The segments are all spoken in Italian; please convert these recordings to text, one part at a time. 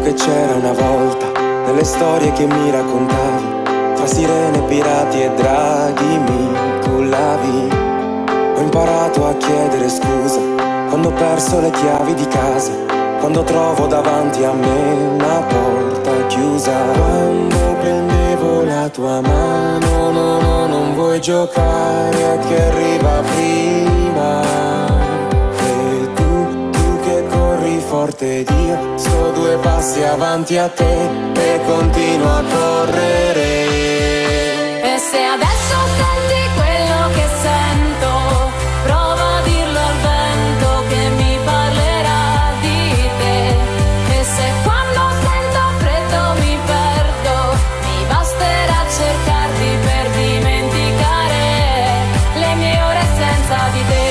che c'era una volta, nelle storie che mi raccontavi, tra sirene, pirati e draghi mi cullavi. Ho imparato a chiedere scusa quando ho perso le chiavi di casa, quando trovo davanti a me una porta chiusa. Quando prendevo la tua mano, no, no, non vuoi giocare a chi arriva prima. E tu che corri forte ed io sto 2 passi avanti a te e continuo a correre. E se adesso senti quello che sento, prova a dirlo al vento che mi parlerà di te. E se quando sento freddo mi perdo, mi basterà cercarti per dimenticare le mie ore senza di te.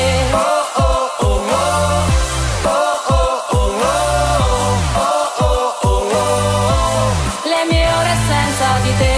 Le mie ore senza di te.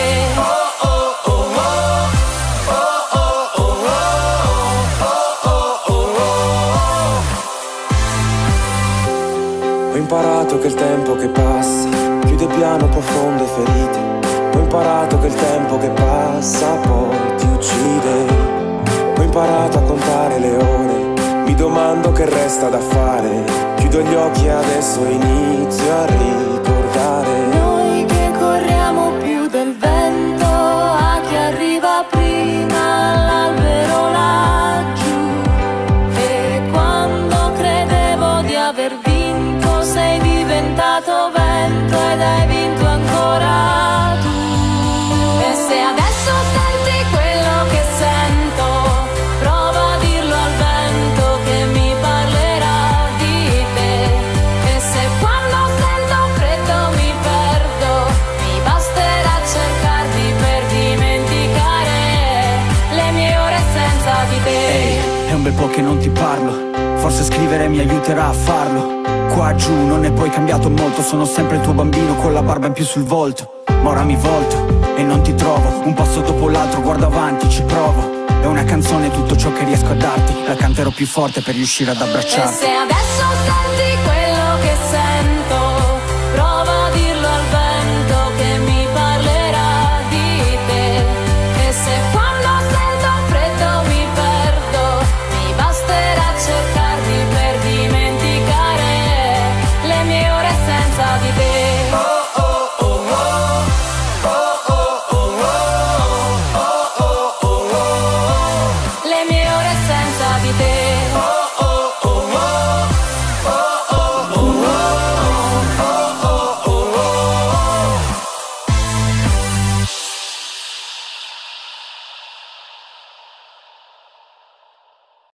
Ho imparato che il tempo che passa chiude piano profonde ferite. Ho imparato che il tempo che passa poi ti uccide. Ho imparato a contare le ore, mi domando che resta da fare. Chiudo gli occhi e adesso inizio a ricordare. Noi che corriamo più del vento, a chi arriva prima all'albero laggiù. E quando credevo di aver vinto, sei diventato vento ed hai vinto ancora tu. E se adesso senti quello che sento, prova a dirlo al vento che mi parlerà di te. E se quando sento freddo mi perdo, mi basterà cercarti per dimenticare le mie ore senza di te. Ehi, è un bel po' che non ti parlo, forse scrivere mi aiuterà a farlo. Qua giù non è poi cambiato molto, sono sempre il tuo bambino con la barba in più sul volto. Ma ora mi volto e non ti trovo, un passo dopo l'altro guardo avanti, ci provo. È una canzone tutto ciò che riesco a darti, la canterò più forte per riuscire ad abbracciarti. E se adesso senti quello che sento, prova a dirlo al vento che mi parlerà di te. E se quando sento freddo mi perdo, mi basterà cercarti per dimenticare le mie ore senza di te. Le mie ore senza di te.